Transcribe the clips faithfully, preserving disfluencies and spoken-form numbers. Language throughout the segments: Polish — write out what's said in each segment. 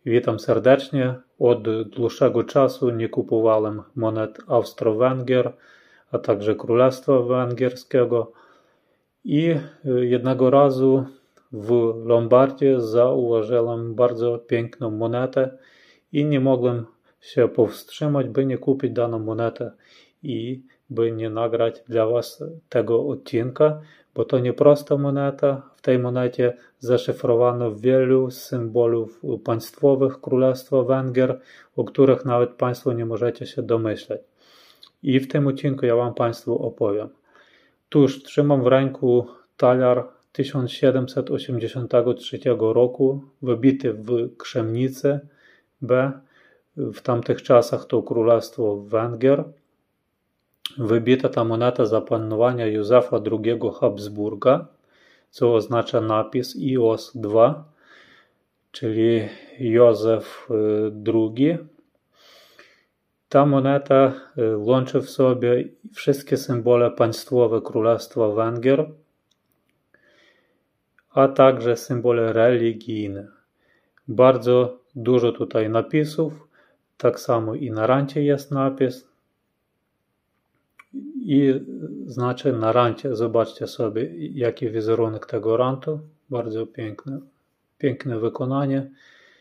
Witam serdecznie. Od dłuższego czasu nie kupowałem monet Austro-Węgier, a także Królestwa Węgierskiego i jednego razu w Lombardzie zauważyłem bardzo piękną monetę i nie mogłem się powstrzymać, by nie kupić daną monetę i by nie nagrać dla Was tego odcinka, bo to nie prosta moneta. W tej monecie zaszyfrowano wielu symbolów państwowych Królestwa Węgier, o których nawet Państwo nie możecie się domyśleć. I w tym odcinku ja Wam Państwu opowiem. Tuż trzymam w ręku talar tysiąc siedemset osiemdziesiątego trzeciego roku, wybity w Krzemnicy B. W tamtych czasach to Królestwo Węgier. Wybita ta moneta za panowania Józefa drugiego Habsburga, co oznacza napis I O S dwa, czyli Józef drugi. Ta moneta łączy w sobie wszystkie symbole państwowe Królestwa Węgier, a także symbole religijne. Bardzo dużo tutaj napisów, tak samo i na rancie jest napis. I znaczy na rancie, zobaczcie sobie jaki wizerunek tego rantu, bardzo piękne, piękne wykonanie.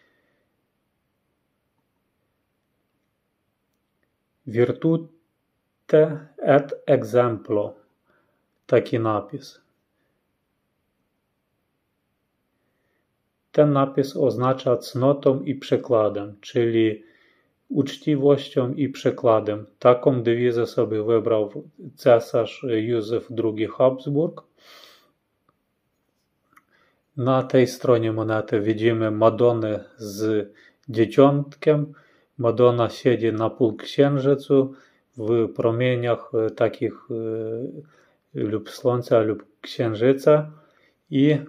Virtute et exemplo, taki napis. Ten napis oznacza cnotą i przykładem, czyli uczciwością i przykładem. Taką dewizę sobie wybrał cesarz Józef drugi Habsburg. Na tej stronie monety widzimy Madonnę z dzieciątkiem. Madonna siedzi na półksiężycu w promieniach takich lub słońca lub księżyca i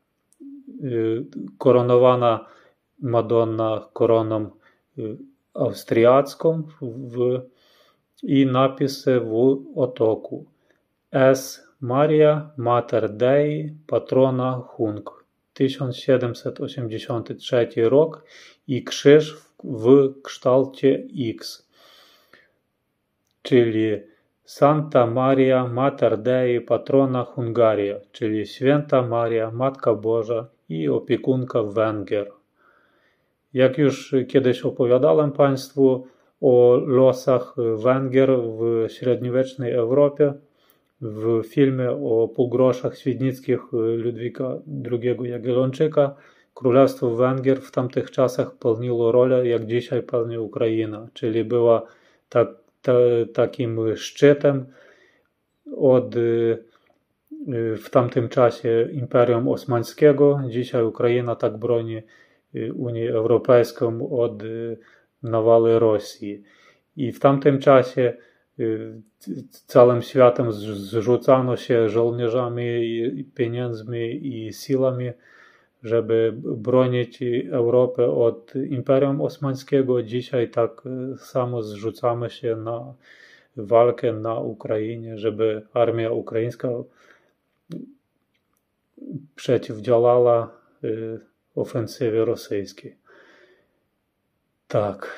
koronowana Madonna koroną austriacką w, i napisy w otoku. Es Maria Mater Dei Patrona Hung, tysiąc siedemset osiemdziesiąty trzeci rok i krzyż w, w kształcie X, czyli Santa Maria Mater Dei Patrona Hungaria, czyli Święta Maria Matka Boża i opiekunka Węgier. Jak już kiedyś opowiadałem Państwu o losach Węgier w średniowiecznej Europie, w filmie o półgroszach świdnickich Ludwika drugiego Jagiellończyka, Królestwo Węgier w tamtych czasach pełniło rolę, jak dzisiaj pełni Ukraina, czyli była tak, ta, takim szczytem od w tamtym czasie Imperium Osmańskiego. Dzisiaj Ukraina tak broni Unię Europejską od nawali Rosji. I w tamtym czasie całym światem zrzucano się żołnierzami, pieniędzmi i siłami, żeby bronić Europę od Imperium Osmańskiego. Dzisiaj tak samo zrzucamy się na walkę na Ukrainie, żeby armia ukraińska przeciwdziałała ofensywie rosyjskiej. Tak.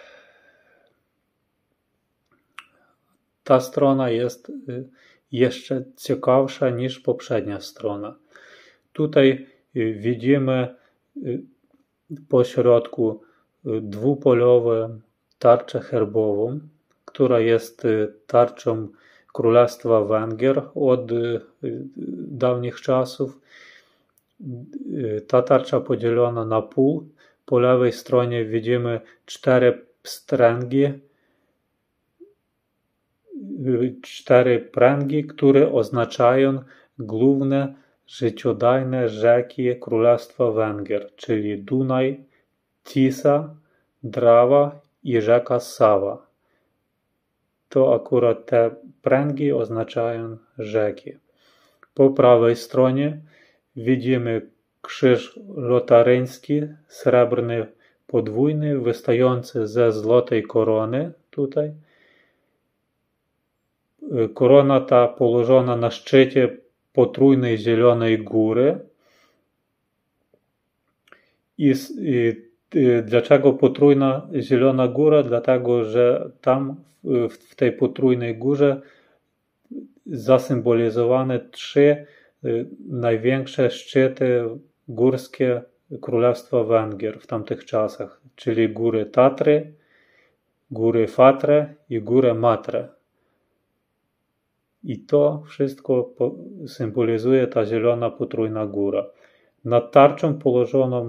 Ta strona jest jeszcze ciekawsza niż poprzednia strona. Tutaj widzimy po środku dwupolową tarczę herbową, która jest tarczą Królestwa Węgier od dawnych czasów. Ta tarcza podzielona na pół. Po lewej stronie widzimy cztery pstręgi, cztery pręgi, które oznaczają główne życiodajne rzeki Królestwa Węgier, czyli Dunaj, Tisa, Drawa i rzeka Sava. To akurat te pręgi oznaczają rzeki. Po prawej stronie widzimy krzyż lotaryński, srebrny, podwójny, wystający ze złotej korony tutaj. Korona ta położona na szczycie potrójnej zielonej góry i, i Dlaczego potrójna Zielona Góra? Dlatego, że tam w tej potrójnej górze zasymbolizowane trzy największe szczyty górskie Królestwa Węgier w tamtych czasach, czyli góry Tatry, góry Fatre i górę Matre. I to wszystko symbolizuje ta zielona potrójna góra. Nad tarczą położoną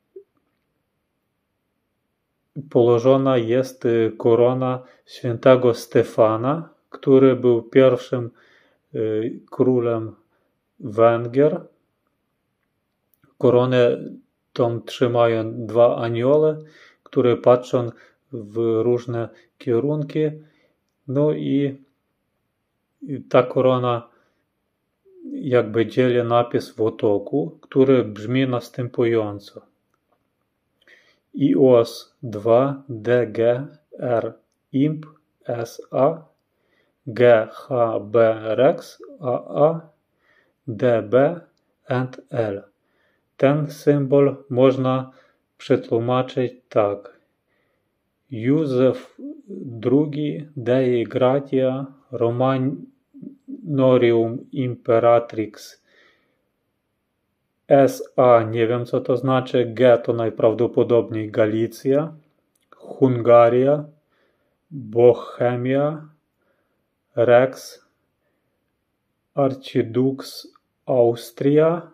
położona jest korona świętego Stefana, który był pierwszym królem Węgier. Koronę tą trzymają dwa anioły, które patrzą w różne kierunki. No i ta korona jakby dzieli napis w otoku, który brzmi następująco. I O S dwa D G R imp S A G H B Rex A A D B and L. Ten symbol można przetłumaczyć tak. Józef drugi Dei Gratia Romanorium Imperatrix S A, nie wiem co to znaczy, G to najprawdopodobniej Galicja, Hungaria, Bohemia, Rex, Archidux Austria,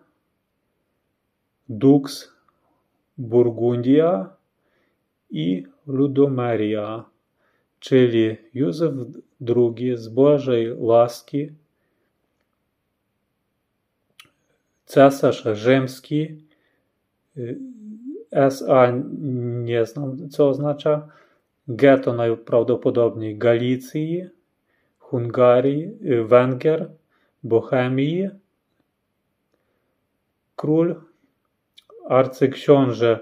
Dux Burgundia i Ludomeria, czyli Józef drugi z Bożej łaski, cesarz rzymski, S A nie znam co oznacza, G to najprawdopodobniej Galicji, Hungarii, Węgier, Bohemii, król, arcyksiąże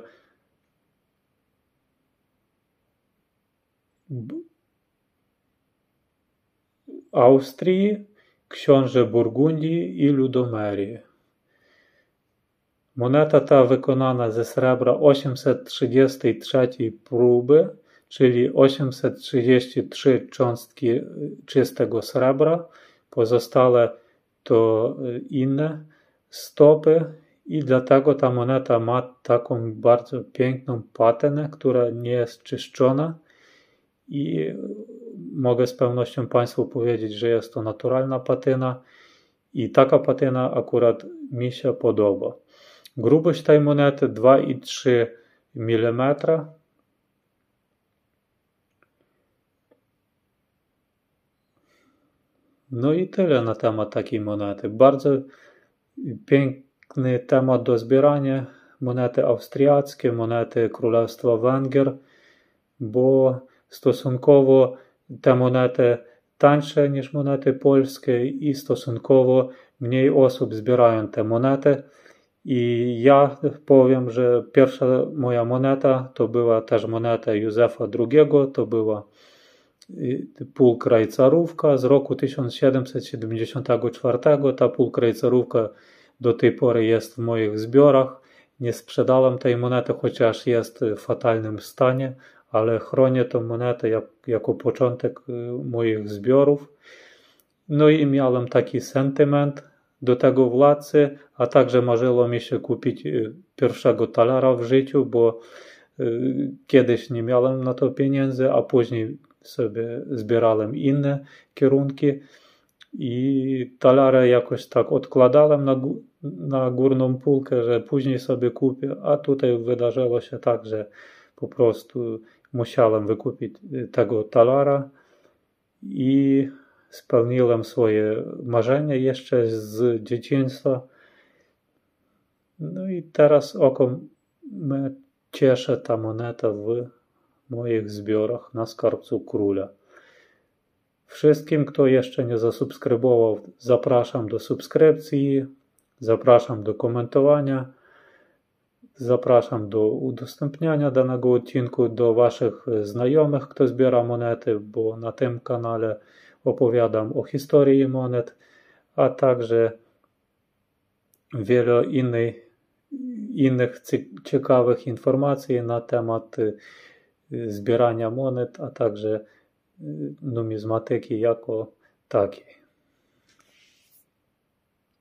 Austrii, książę Burgundii i Ludomerii. Moneta ta wykonana ze srebra osiemset trzydziestej trzeciej próby, czyli osiemset trzydzieści trzy cząstki czystego srebra, pozostałe to inne stopy i dlatego ta moneta ma taką bardzo piękną patynę, która nie jest czyszczona i mogę z pewnością Państwu powiedzieć, że jest to naturalna patyna i taka patyna akurat mi się podoba. Grubość tej monety dwa i trzy milimetra. No i tyle na temat takiej monety. Bardzo piękny temat do zbierania. Monety austriackie, monety Królestwa Węgier, bo stosunkowo te monety tańsze niż monety polskie i stosunkowo mniej osób zbierają te monety. I ja powiem, że pierwsza moja moneta to była też moneta Józefa drugiego, to była półkrajcarówka z roku tysiąc siedemset siedemdziesiątego czwartego. Ta półkrajcarówka do tej pory jest w moich zbiorach. Nie sprzedałem tej monety, chociaż jest w fatalnym stanie, ale chronię tę monetę jak, jako początek moich zbiorów. No i miałem taki sentyment do tego władcy, a także marzyło mi się kupić pierwszego talara w życiu, bo kiedyś nie miałem na to pieniędzy, a później sobie zbierałem inne kierunki i talarę jakoś tak odkładałem na, na górną półkę, że później sobie kupię, a tutaj wydarzyło się tak, że po prostu musiałem wykupić tego talara i spełniłem swoje marzenie jeszcze z dzieciństwa. No i teraz oko mnie cieszy ta moneta w moich zbiorach na skarbcu króla. Wszystkim, kto jeszcze nie zasubskrybował, zapraszam do subskrypcji, zapraszam do komentowania, zapraszam do udostępniania danego odcinku do Waszych znajomych, kto zbiera monety, bo na tym kanale opowiadam o historii monet, a także wiele innej innych ciekawych informacji na temat zbierania monet, a także numizmatyki jako takiej.